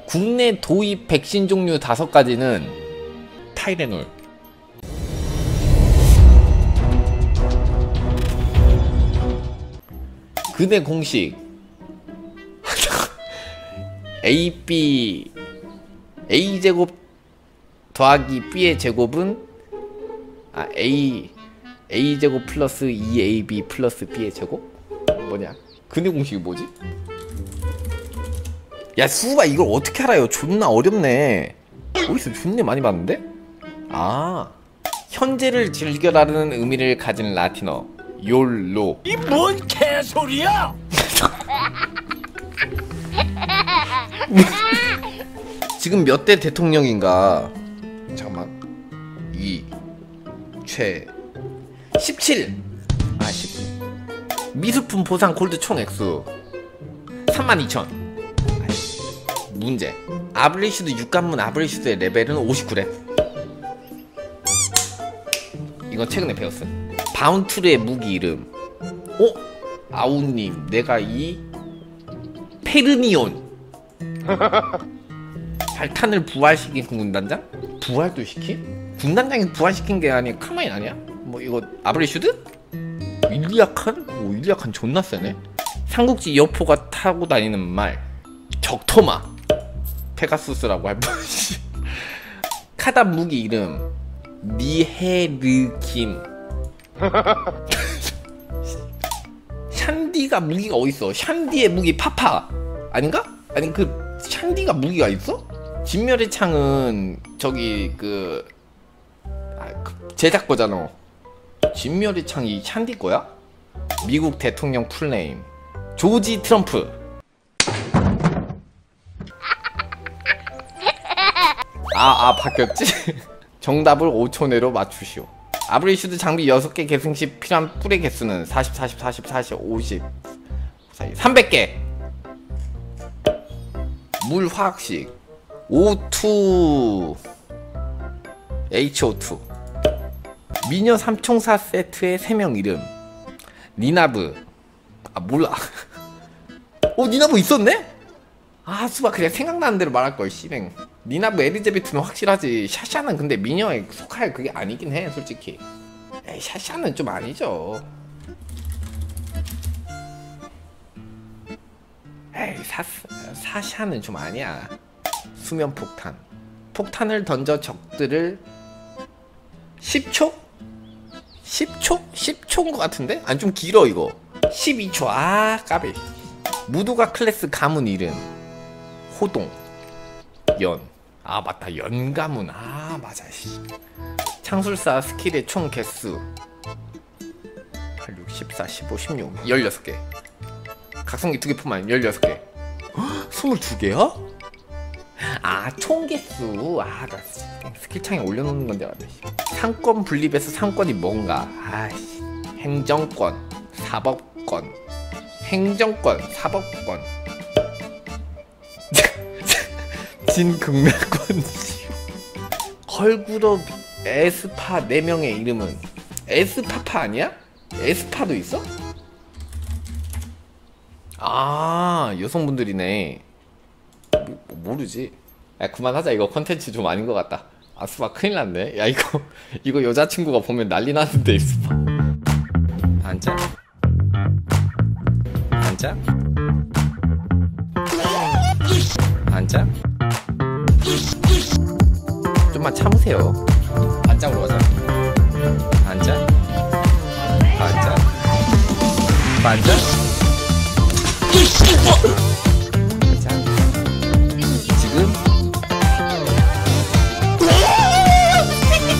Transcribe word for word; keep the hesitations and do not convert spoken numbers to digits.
국내 도입 백신 종류 다섯 가지는 타이레놀. 근해 공식 에이비 A제곱 더하기 B의 제곱은 아 A A제곱 플러스 이 에이비 플러스 B의 제곱? 뭐냐? 근해 공식이 뭐지? 야 수가 이걸 어떻게 알아요? 존나 어렵네. 어디서 존나 많이 봤는데? 아 현재를 즐겨라는 의미를 가진 라틴어 욜로. 이 뭔 개소리야? 지금 몇 대 대통령인가? 잠깐만. 이 최 십칠. 아 십칠. 미술품 보상 골드 총 액수 삼만 이천. 문제. 아브레슈드 육관문 아브레슈드의 레벨은 오십구 렙. 이건 최근에 배웠음. 바운투르의 무기 이름. 어? 아우님, 내가 이 페르니온 발탄을 부활시킨 군단장? 부활도 시킨? 군단장이 부활시킨 게 아니야. 카마인 아니야? 뭐 이거 아브레슈드? 윌리아칸? 오, 윌리아칸 존나 세네. 삼국지 여포가 타고 다니는 말 적토마 페가수스라고 할 뻔했지. 카답 무기 이름 니헤르김. 샨디가 무기가 어딨어? 샨디의 무기 파파 아닌가? 아니 그 샨디가 무기가 있어? 진멸의 창은 저기 그, 아, 그 제작 거잖아. 진멸의 창이 샨디 거야? 미국 대통령 풀네임 조지 트럼프. 아, 아 바뀌었지? 정답을 오 초 내로 맞추시오. 아브레슈드 장비 여섯 개 계승 시 필요한 뿔의 개수는 사십, 사십, 사십, 사십, 오십, 삼백 개. 물 화학식 오 투 에이치 오 투. 미녀 삼총사 세트의 세 명 이름 니나브. 아 몰라. 어 니나브 있었네? 아 수박 그냥 생각나는 대로 말할걸 씨뱅. 니나브 에리제베트는 확실하지. 샤샤는 근데 미녀에 속할 그게 아니긴 해 솔직히. 에이 샤샤는 좀 아니죠. 에이 사, 사샤는 좀 아니야. 수면폭탄. 폭탄을 던져 적들을 십 초? 십 초? 십 초인 것 같은데? 아니 좀 길어 이거. 십이 초. 아 까비. 무도가 클래스 가문 이름 호동 연. 아 맞다 연가문. 아 맞아 씨. 창술사 스킬의 총 개수 팔, 육, 십사, 십오, 십육 열여섯 개. 각성기 두 개 포함 열여섯 개. 스물두 개야? 아 총 개수. 아 나 스킬창에 올려놓는 건데 알았네. 상권 분립에서 상권이 뭔가. 아씨 행정권 사법권 행정권 사법권 진극락권. 걸그룹 에스파 네 명의 이름은 에스파파 아니야? 에스파도 있어? 아 여성분들이네. 뭐, 모르지. 야 그만하자. 이거 컨텐츠 좀 아닌 것 같다. 아 수박 큰일났네. 야 이거 이거 여자친구가 보면 난리 나는데. 수박 반짝 반짝 반짝. 좀만 참으세요. 반짝으로 가자. 반짝 반짝 반짝.